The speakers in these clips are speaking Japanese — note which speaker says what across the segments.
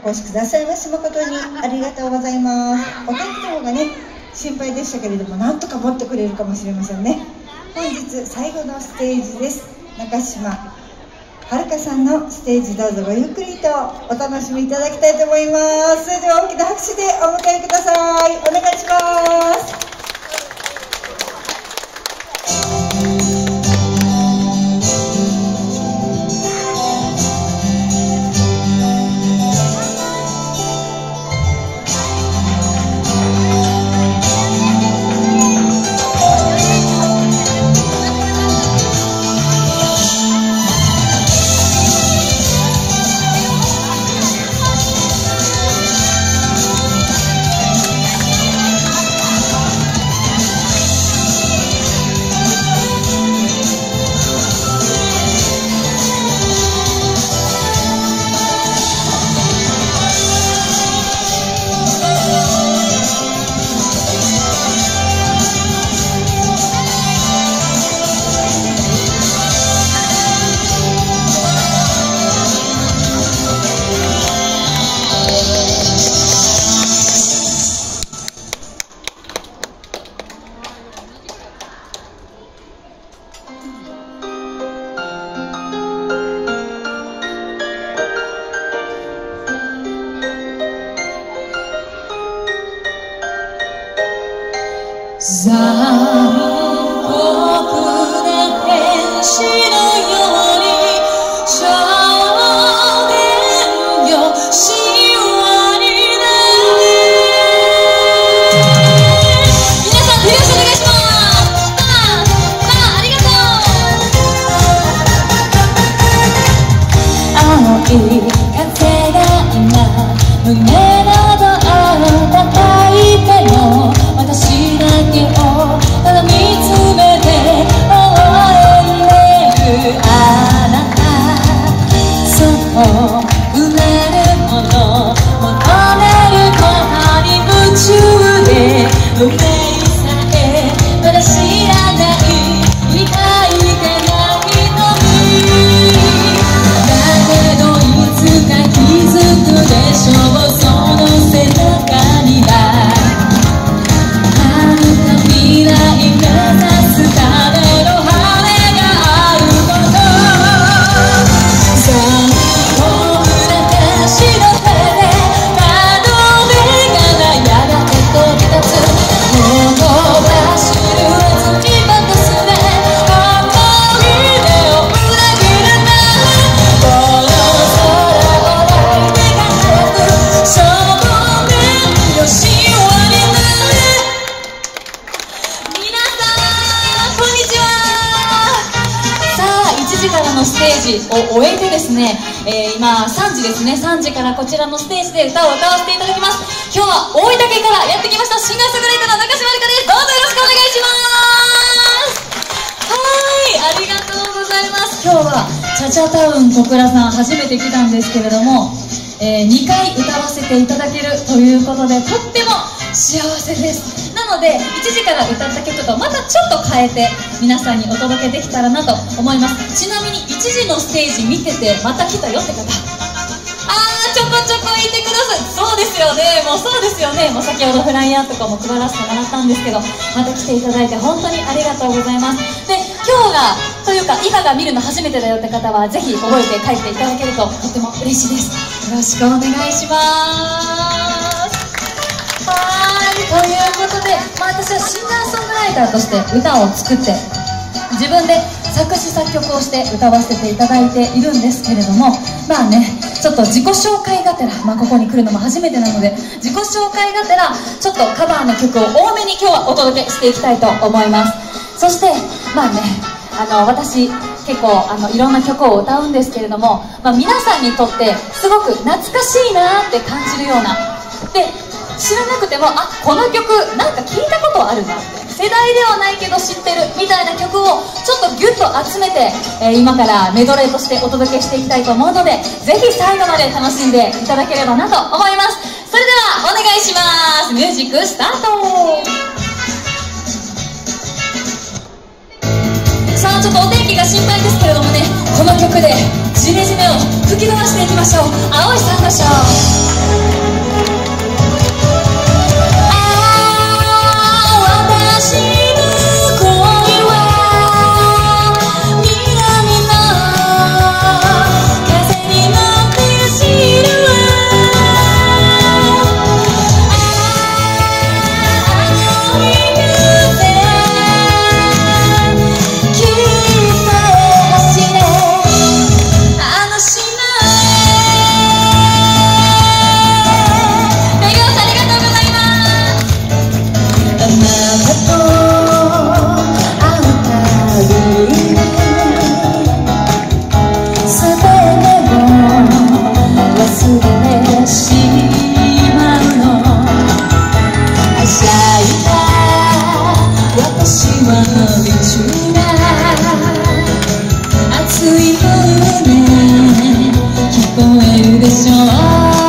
Speaker 1: お越しくださいまし誠にありがとうございます。お天気の方がね心配でしたけれども、なんとか持ってくれるかもしれませんね。本日最後のステージです。中島遥さんのステージ、どうぞごゆっくりとお楽しみいただきたいと思います。それでは大きな拍手でお迎えください。お願いします。
Speaker 2: 残酷な天使のように少年よ神話になれ。皆さん手拍子お願いします。ありがとう。青い風が今胸などを叩いても、私だけをただ見つめて微笑んでるあなた、そう生まれるもの求めることに夢中で、運命さえまだ知らない痛いけないのに、だけどいつか気づくでしょう、その背中には未来目指すための羽があること。残酷な天使の手で窓辺がやがて飛び立つ、ほとばしる熱いバトスで思い出を裏切るな。この空を抱いて輝く少年よ神話になれ。1時からのステージを終えてですね、今3時ですね、3時からこちらのステージで歌を歌わせていただきます。今日は大分県からやってきましたシンガーソングライターの中島遥です。どうぞよろしくお願いします。はい、ありがとうございます。今日はチャチャタウン小倉さん初めて来たんですけれども、2回歌わせていただけるということでとっても幸せです。なので1時から歌った曲とまたちょっと変えて皆さんにお届けできたらなと思います。ちなみに1時のステージ見ててまた来たよって方、ちょこちょこいてください。そうですよね、もうそうですよね。もう先ほどフライヤーとかも配らせてもらったんですけど、また来ていただいて本当にありがとうございます。で、今日がというか今が見るの初めてだよって方はぜひ覚えて帰っていただけるととても嬉しいです。よろしくお願いします。ということで、私はシンガーソングライターとして歌を作って自分で作詞作曲をして歌わせていただいているんですけれども、ちょっと自己紹介がてら、ここに来るのも初めてなので自己紹介がてらちょっとカバーの曲を多めに今日はお届けしていきたいと思います。そして私結構いろんな曲を歌うんですけれども、皆さんにとってすごく懐かしいなって感じるようなで、知らなくてもこの曲なんか聞いたことあるなって、世代ではないけど知ってるみたいな曲をちょっとギュッと集めて、今からメドレーとしてお届けしていきたいと思うので、ぜひ最後まで楽しんでいただければなと思います。それではお願いします。ミュージックスタート。さあ、ちょっとお天気が心配ですけれどもね、この曲でジメジメを吹き飛ばしていきましょう。青いサンゴ礁。 てしまうの。はしゃいだ私は伸び中だ。熱い胸聞こえるでしょう。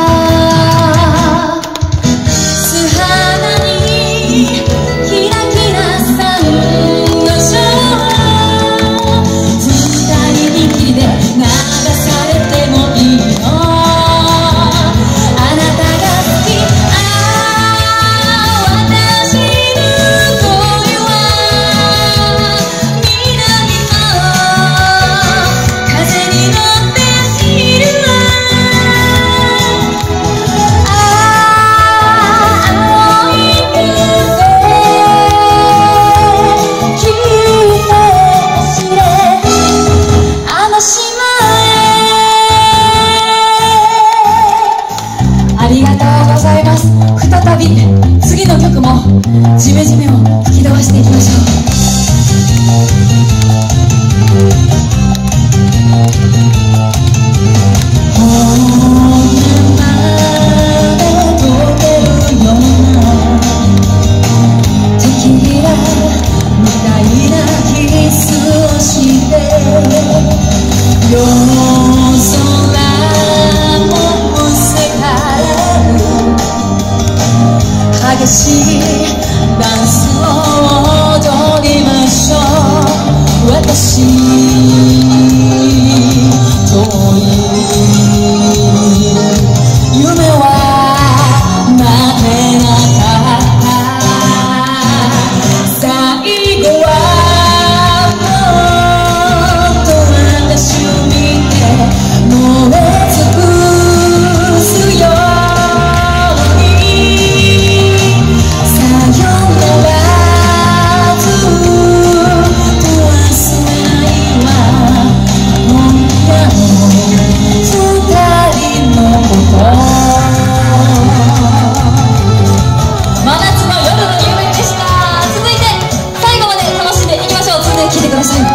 Speaker 2: 素肌にキラキラサンゴ礁。二人きりで流されてもいいの。あなたが好き。私の恋は南の風に乗っているわ。青い風きっと走れあの島へ。ありがとうございます。再び次の曲もジメジメを吹き飛ばしていきましょう。夜空もむせかれる激しいダンスを踊りましょう。私と夢は待てなかった。最後はもっと私を見て燃え尽くすように。さよならずっと忘れないわ。今夜の二人のこと。真夏の夜の夢でした。続いて最後まで楽しんでいきましょう。続いて聴いてください。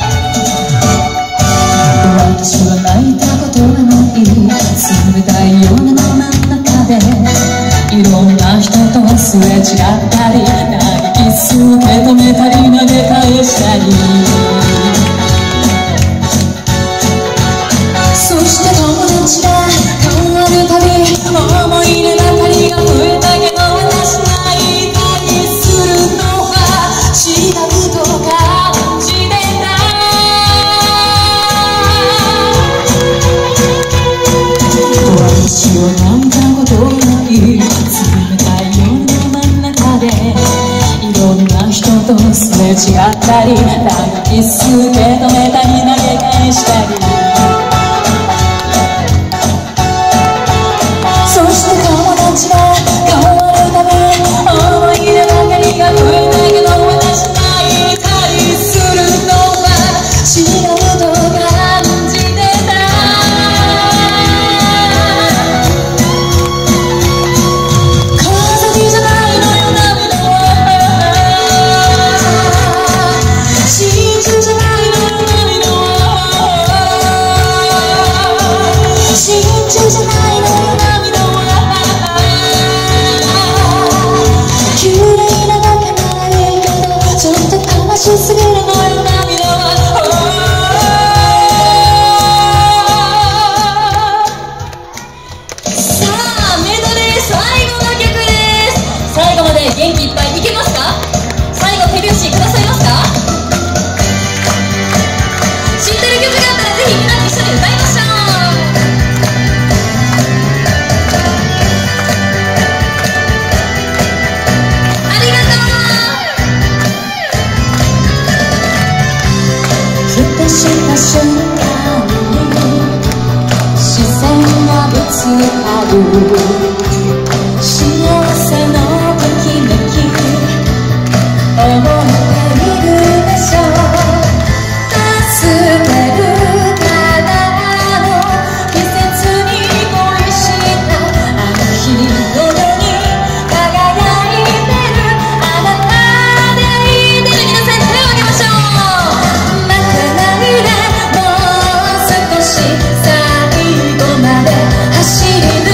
Speaker 2: 私は泣いたことがない冷たい夜の真ん中でいろんな人とすれ違ったり投げキス受け止めたり投げ返したり。そして友達が変わるたび思い出ばかりが増えたけど私泣いたりするのは違うと感じてた。私は泣いたことない冷たい夜の真ん中でいろんな人とすれ違ったり抱きす受け止めたり投げ返したり。そして友達が変わるたび思い出ばかりが増えたけど私泣いたりするのは違うと感じてた。飾りじゃないのよ涙は。真珠じゃないのよ涙は。真珠じゃないのよ涙は。綺麗なだけならいいけどちょっと悲しすぎるのよ涙は。さあメドレー最後の曲です。最後まで元気いっぱいいけますか？最後手拍子くださいますか？知ってる曲があったらぜひみんなで一緒に歌いましょう。ありがとう。ふとした瞬間に視線がぶつかる幸せのときめき思っているでしょう。助けるからの季節に恋したあの日のように輝いてるあなたでいいね。皆さん手を挙げましょう。待てないでもう少し最後まで走り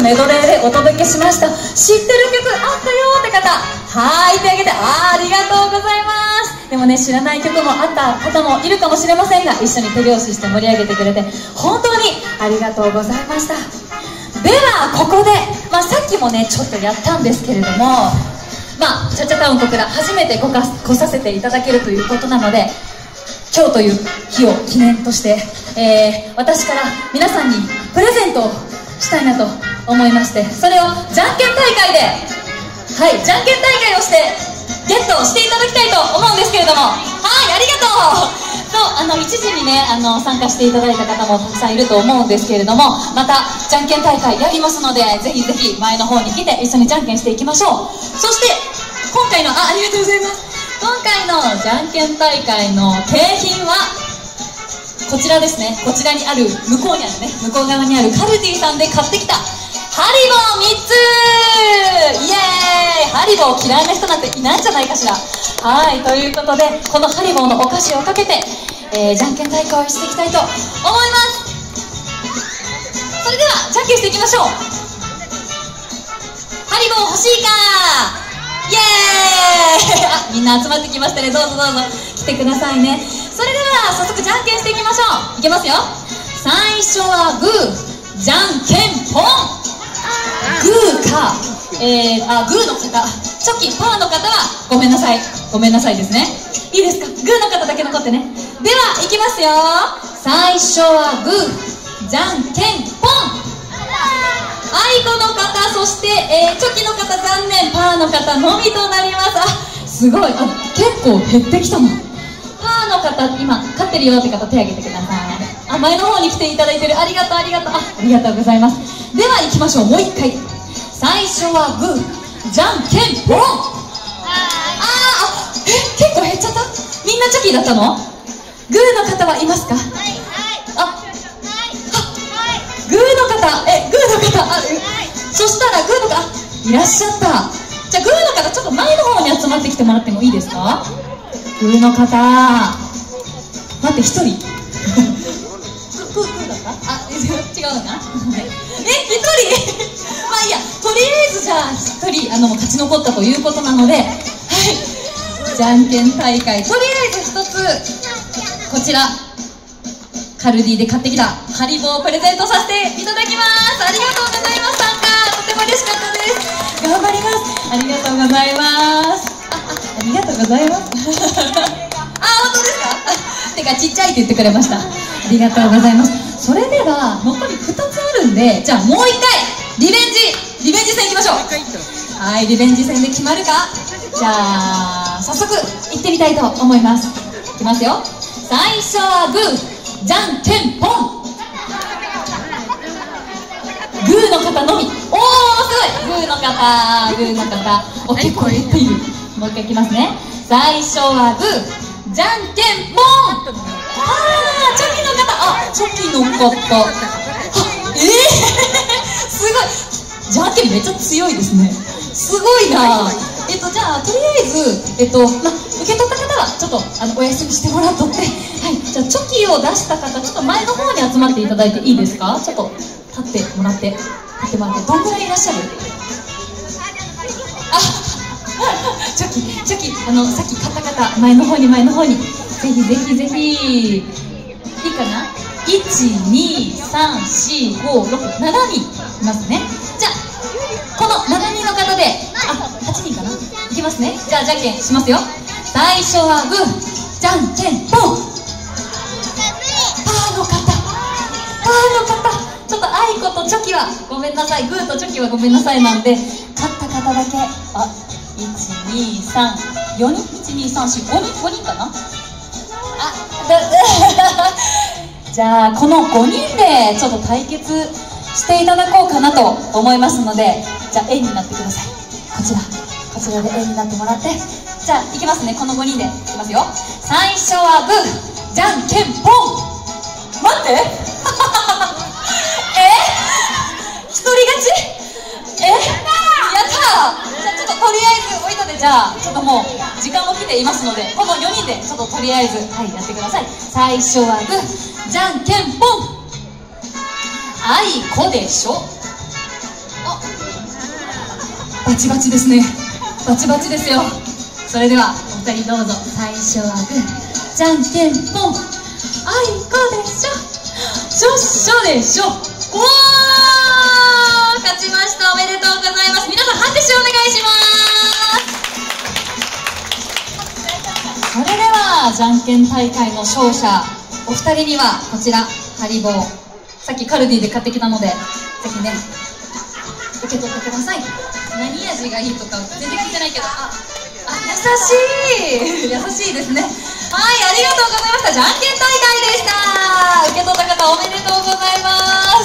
Speaker 2: メドレーでお届けしました。知ってる曲あったよって方、はい、手挙げて、ありがとうございます。でもね、知らない曲もあった方もいるかもしれませんが、一緒に手拍子して盛り上げてくれて本当にありがとうございました。ではここで、さっきもねちょっとやったんですけれども、チャチャタウン小倉初めて来させていただけるということなので、今日という日を記念として、私から皆さんにプレゼントをしたいなと思いまして、それをじゃんけん大会で、じゃんけん大会をしてゲットしていただきたいと思うんですけれども、ありがとうと、一時にね参加していただいた方もたくさんいると思うんですけれども、またじゃんけん大会やりますので、ぜひぜひ前の方に来て一緒にじゃんけんしていきましょう。そして今回のありがとうございます。今回のじゃんけん大会の景品はこちらですね。こちらにある、向こう側にあるカルディさんで買ってきたハリボー3つ、イエーイ。ハリボー嫌いな人なんていないんじゃないかしら。ということで、このハリボーのお菓子をかけて、じゃんけん大会をしていきたいと思います。それではじゃんけんしていきましょう。ハリボー欲しいか、イエーイ。みんな集まってきましたね。どうぞどうぞ来てくださいね。それでは早速じゃんけんしていきましょう。いきますよ。最初はグー、じゃんけんポン。グーか、グーの方、チョキパーの方はごめんなさいですね。いいですか、グーの方だけ残ってね。ではいきますよ。最初はグー、じゃんけんポン。あいこの方、そして、チョキの方残念、パーの方のみとなります。すごい、結構減ってきたもん。パーの方、今勝ってるよって方手挙げてください。前の方に来ていただいてる、ありがとうございます。では行きましょう。もう一回。最初はグー、じゃんけんポン。結構減っちゃった。みんなチョキだったの？グーの方はいますか？グーの方、そしたらグーの方、いらっしゃった。じゃあグーの方、ちょっと前の方に集まってきてもらってもいいですか？グーの方、待って、1人グーだった？違うのかな？1人いいや、とりあえずじゃあ1人勝ち残ったということなので、じゃんけん大会、とりあえず1つこちらカルディで買ってきたハリボーをプレゼントさせていただきます。ありがとうございます。参加とても嬉しかったです。頑張ります。ありがとうございます。ありがとうございます本当ですか？てかちっちゃいって言ってくれました。ありがとうございます。それでは残り2つあるんで、じゃあもう1回リベンジ戦いきましょう。リベンジ戦で決まるか。じゃあ早速行ってみたいと思います。いきますよ。最初はグー、じゃんけんポン。グーの方のみ。すごい、グーの方、結構減っている。もう一回いきますね。最初はグー、じゃんけんポン。チョキの方、チョキの方、すごい、じゃんけんめっちゃ強いですね。すごいな。じゃあとりあえず受け取った方はちょっとお休みしてもらっとって、じゃあチョキを出した方、ちょっと前の方に集まっていただいていいですか？ちょっと立ってもらって、どんぐらいいらっしゃる？チョキ、さっき買った方、前の方に、ぜひ、いいかな？ 1、2、3、4、5、6、7人いますね。じゃあ、この7人の方で、8人かな？いきますね。じゃあ、じゃんけんしますよ。最初はグー、じゃんけんポン。パーの方、ちょっとあいことチョキはごめんなさい、グーとチョキはごめんなさいなんで、勝った方だけ、1、2、3、4人 ?1、2、3、4、5人かな？じゃあこの5人でちょっと対決していただこうかなと思いますので、じゃあ円になってください。こちらで円になってもらって、じゃあいきますね。この5人でいきますよ。最初はグー、じゃんけんポン。待って一人勝ち？やったー。じゃあちょっととりあえずおいとで、じゃあちょっともう時間も来ていますので、この4人でちょっととりあえずやってください。最初はグー、じゃんけんポン。あいこでしょ。 バチバチですね。バチバチですよ。それではお二人どうぞ。最初はグー、じゃんけんぽん。あいこでしょ、しょっしょでしょ。おー、勝ちました。おめでとうございます。皆さん拍手お願いします。それではじゃんけん大会の勝者お二人にはこちらハリボー、さっきカルディで買ってきたのでぜひね受け取ってください。何味がいいとか全然聞いてないけど、優しい優しいですね。はい、ありがとうございました。じゃんけん大会でした。受け取った方おめでとうございます。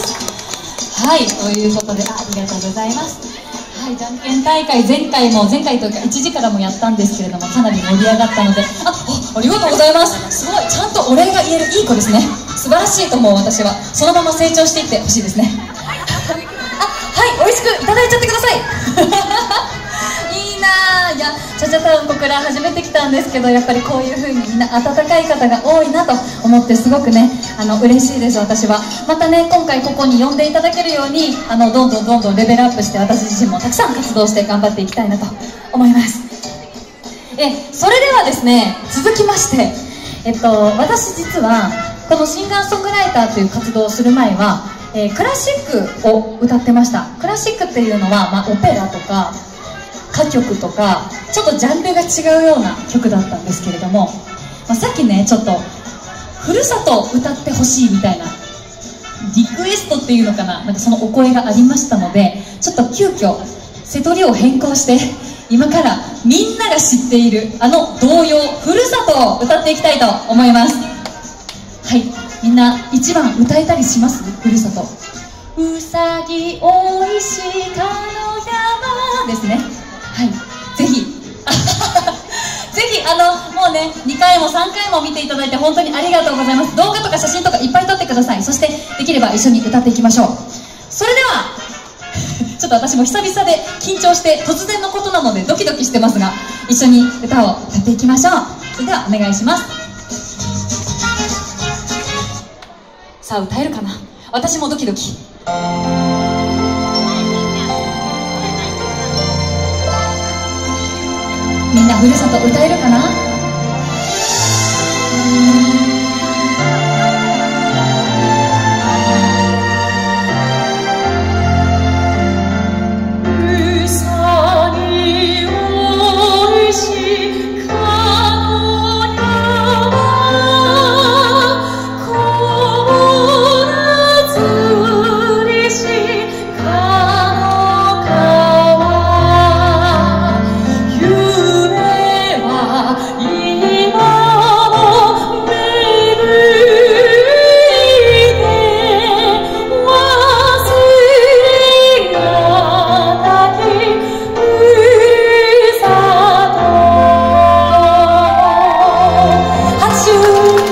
Speaker 2: はい、ということでありがとうございます。はい、じゃんけん大会前回というか1時からもやったんですけれどもかなり盛り上がったのでありがとうございます。すごいちゃんとお礼が言えるいい子ですね。素晴らしいと思う。私はそのまま成長していってほしいですね。はい、美味しくいただいちゃってください。いいなぁ。いや、チャチャタウン小倉初めて来たんですけど、やっぱりこういう風にみんな温かい方が多いなと思ってすごくね嬉しいです。私はまたね今回ここに呼んでいただけるようにどんどんレベルアップして私自身もたくさん活動して頑張っていきたいなと思います。それではですね続きまして私実はこのシンガーソングライターという活動をする前はクラシックを歌ってました。クラシックっていうのは、オペラとか歌曲とかちょっとジャンルが違うような曲だったんですけれども、さっきねちょっとふるさと歌ってほしいみたいなリクエストっていうのかな、なんかそのお声がありましたのでちょっと急遽瀬戸りを変更して今からみんなが知っている童謡ふるさとを歌っていきたいと思います。はい、みんな1番歌えたりします？ふるさと。うさぎおいしかの山ですね。はい、ぜひぜひもうね2回も3回も見ていただいて本当にありがとうございます。動画とか写真とかいっぱい撮ってください。そしてできれば一緒に歌っていきましょう。それではちょっと私も久々で緊張して突然のことなのでドキドキしてますが一緒に歌を歌っていきましょう。それではお願いします。さあ歌えるかな。私もドキドキ。みんなふるさと歌えるかな。うさぎおいしかの山こらずりしかの川夢は今も巡いて忘れがたきふるさと。拍手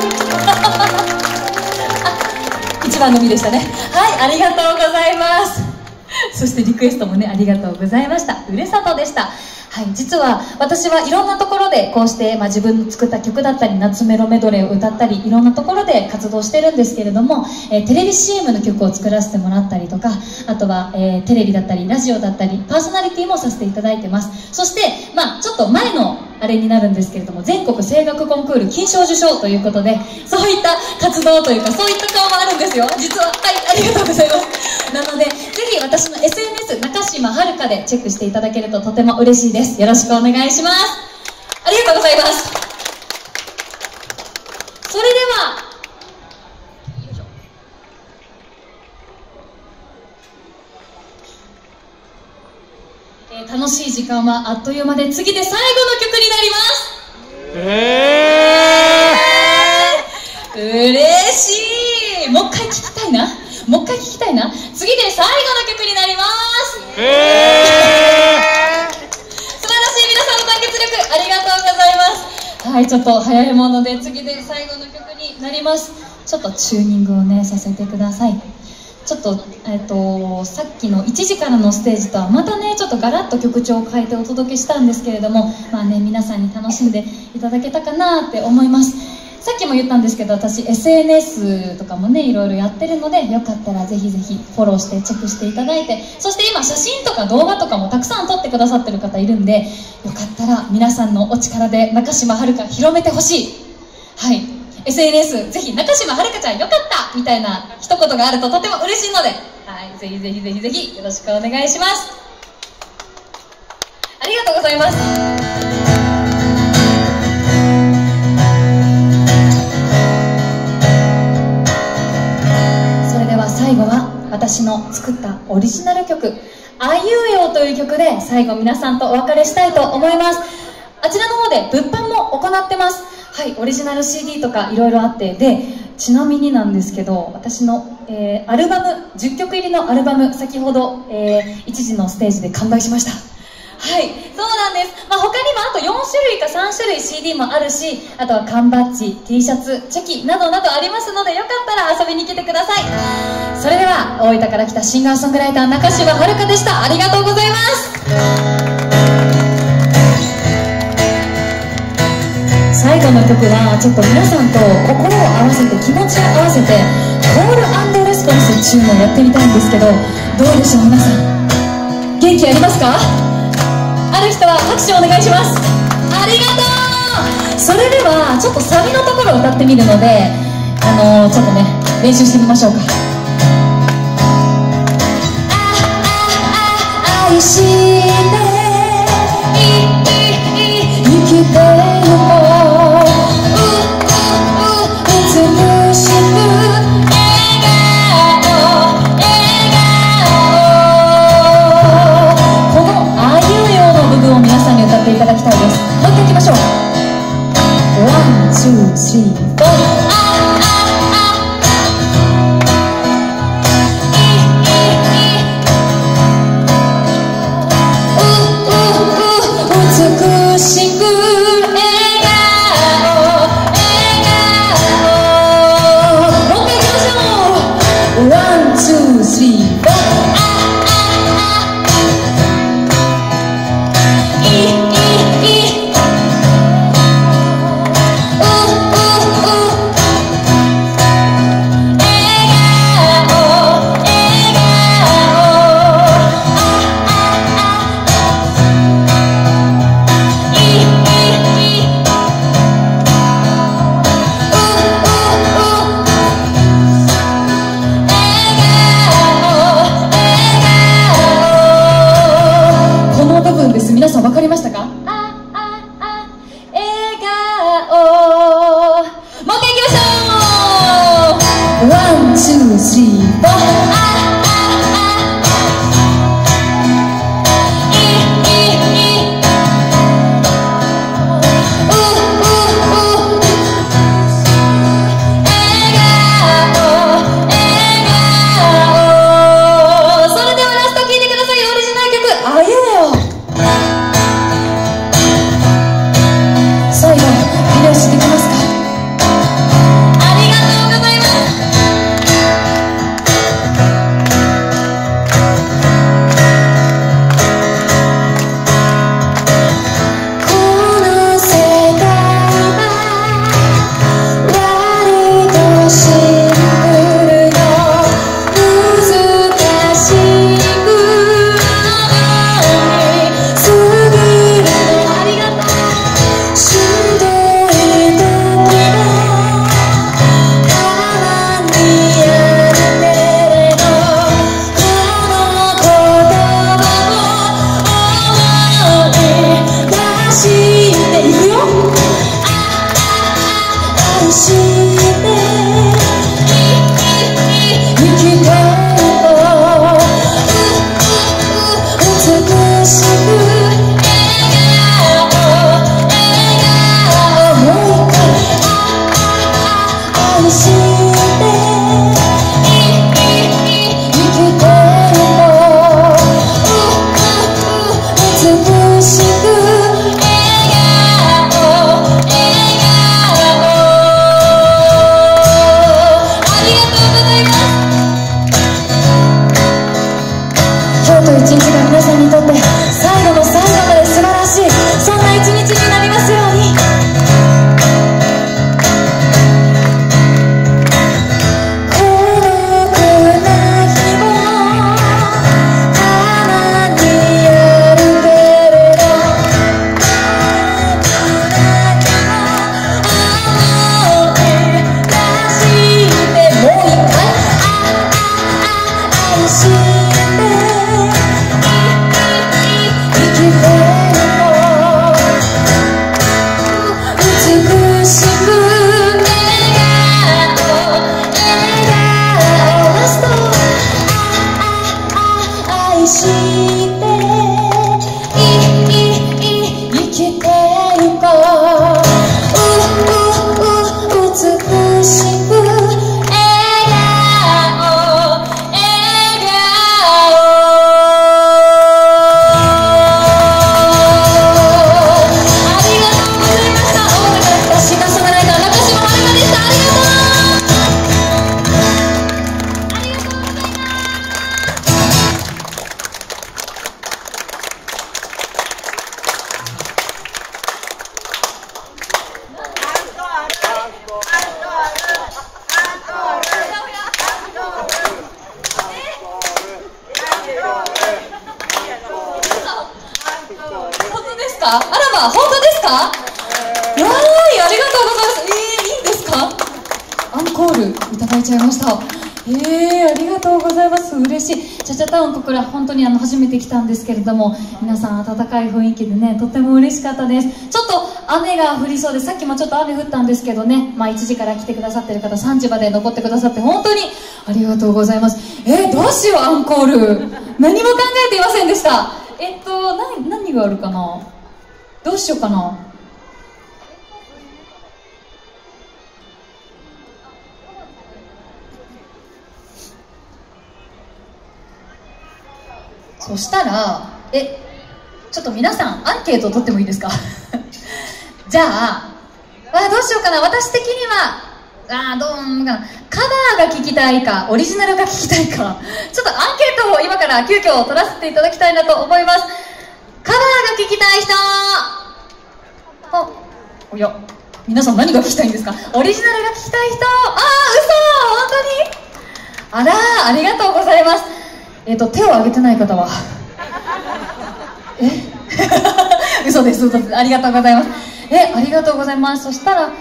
Speaker 2: 一番のみでしたね。はい、ありがとうございます。そしてリクエストもねありがとうございました。ふるさとでした。はい、実は私はいろんなところでこうして、自分の作った曲だったり夏メロメドレーを歌ったりいろんなところで活動してるんですけれども、テレビ CM の曲を作らせてもらったりとかあとは、テレビだったりラジオだったりパーソナリティもさせていただいてます。そしてちょっと前のあれになるんですけれども全国声楽コンクール金賞受賞ということでそういった活動というかそういった顔もあるんですよ実は。はい、ありがとうございます。なのでぜひ私の SNS 中島はるかでチェックしていただけるととても嬉しいです。よろしくお願いします。ありがとうございます。それでは楽しい時間はあっという間で次で最後の曲になります。嬉しい。もう一回聞きたいな。次で最後の曲になります。素晴らしい皆さんの団結力ありがとうございます。はい、ちょっと早いもので次で最後の曲になります。ちょっとチューニングをねさせてください。ちょっと、さっきの1時からのステージとはまたねちょっとガラッと曲調を変えてお届けしたんですけれども皆さんに楽しんでいただけたかなって思います。 さっきも言ったんですけど、私 SNS とかもねいろいろやってるので、よかったらぜひぜひフォローしてチェックしていただいて、そして今写真とか動画とかもたくさん撮ってくださってる方いるんで、よかったら皆さんのお力で中島遥広めてほしい。はい、 SNS ぜひ中島遥ちゃんよかったみたいな一言があるととても嬉しいので、はい、ぜひぜひぜひぜひよろしくお願いします。ありがとうございます。それでは最後は私の作ったオリジナル曲「あいうえお」という曲で最後皆さんとお別れしたいと思います。あちらの方で物販も行ってます。はい、オリジナル CD とかいろいろあって、でちなみになんですけど、私の、アルバム10曲入りのアルバム、先ほど、1時のステージで完売しました。はい、そうなんです。他にもあと4種類か3種類 CD もあるし、あとは缶バッジ、T シャツ、チェキなどなどありますので、よかったら遊びに来てください。それでは大分から来たシンガーソングライター中島遥でした。ありがとうございます。最後の曲はちょっと皆さんと心を合わせて、気持ちを合わせてコール&レスポンスっていうのをやってみたいんですけど、どうでしょう皆さん、元気ありますか？ある人は拍手お願いします。ありがとう。それではちょっとサビのところを歌ってみるので、ちょっとね練習してみましょうか。愛して生きてるいただきたいです。もう一回いきましょう。ワン、ツー、スリー、フォー。美しく笑顔、笑顔。もう一回いきましょう。ワン、ツー、スリー、フォー。皆さん分かりましたか？笑顔。もう一回いきましょう。ワン、ツー、スリー、フォー。 ナンバー、本当ですか？わーい、ありがとうございます。いいんですか？アンコールいただいちゃいました。ありがとうございます。嬉しい。チャチャタウン小倉、本当に初めて来たんですけれども、皆さん温かい雰囲気でね、とっても嬉しかったです。ちょっと雨が降りそうで、さっきもちょっと雨降ったんですけどね、1時から来てくださってる方、3時まで残ってくださって、本当にありがとうございます。どうしよう、アンコール。何も考えていませんでした。何があるかな？どうしようかな。そしたら、ちょっと皆さん、アンケートを取ってもいいですか？じゃあ、どうしようかな。私的には、どうかな。カバーが聞きたいか、オリジナルが聞きたいか。ちょっとアンケートを今から急遽取らせていただきたいなと思います。カバーが聞きたい人。おや、皆さん何が聞きたいんですか？オリジナルが聞きたい人。嘘、本当に？ありがとうございます。手を挙げてない方は嘘です、嘘です。ありがとうございます。ありがとうございます。そしたら、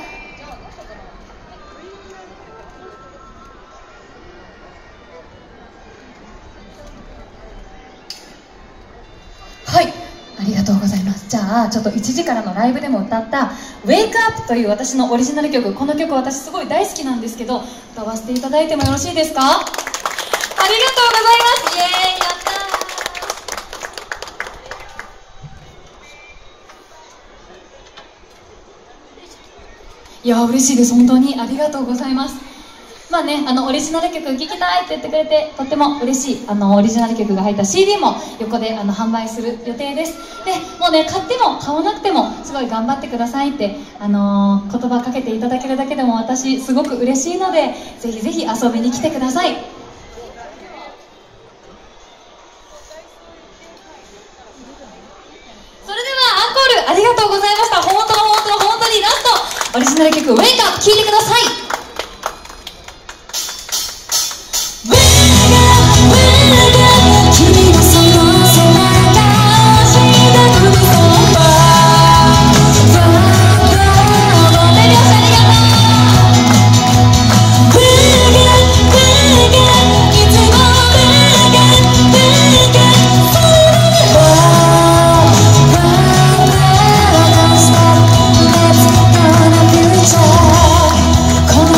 Speaker 2: はい、ありがとうございます。じゃあちょっと1時からのライブでも歌った「Wake Up」という私のオリジナル曲、この曲私すごい大好きなんですけど、歌わせていただいてもよろしいですか？ありがとうございます。イエーイ、やったー。いや嬉しいです。本当にありがとうございます。オリジナル曲聴きたいって言ってくれてとっても嬉しい。オリジナル曲が入った CD も横で販売する予定です。でもうね、買っても買わなくてもすごい頑張ってくださいって、言葉かけていただけるだけでも私すごく嬉しいので、ぜひぜひ遊びに来てください。それではアンコールありがとうございました。本当にラストオリジナル曲「Wake Up」聴いてください。こ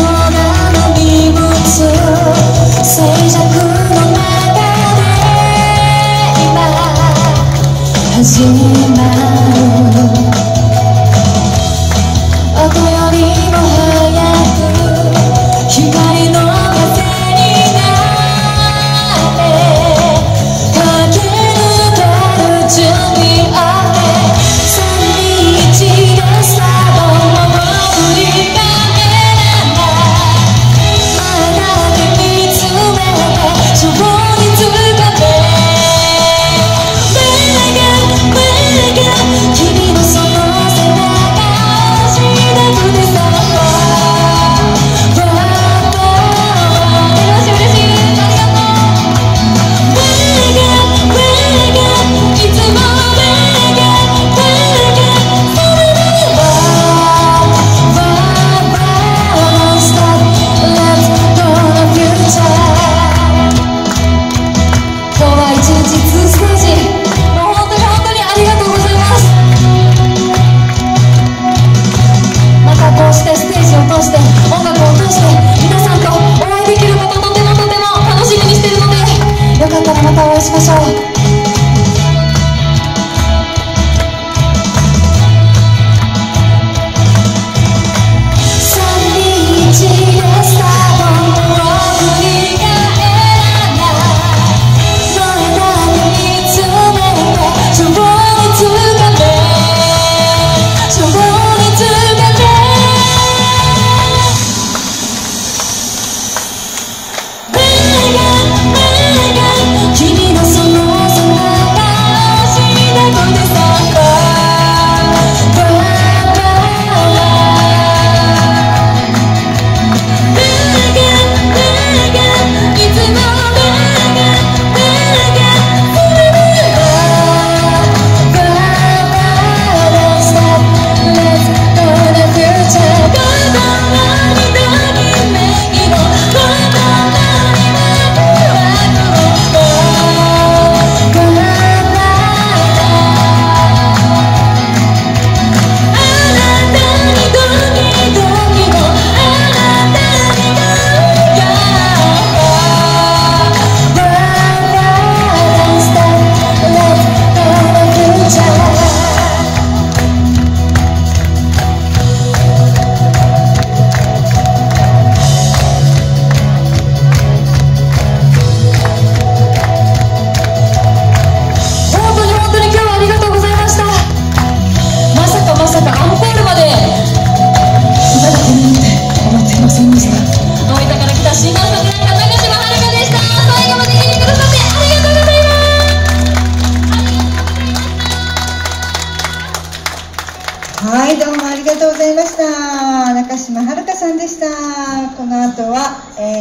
Speaker 1: んでした。この後は、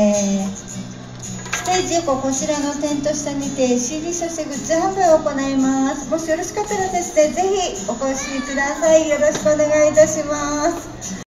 Speaker 1: ステージ横こちらのテント下にて CD そしてグッズ販売を行います。もしよろしかったらですね、ぜひお越しください。よろしくお願いいたします。